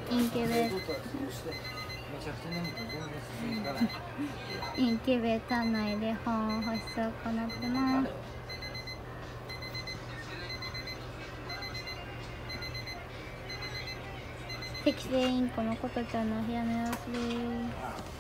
インキュベインキュベーター内で保温保湿を行ってます。適正インコのことちゃんのお部屋の様子です。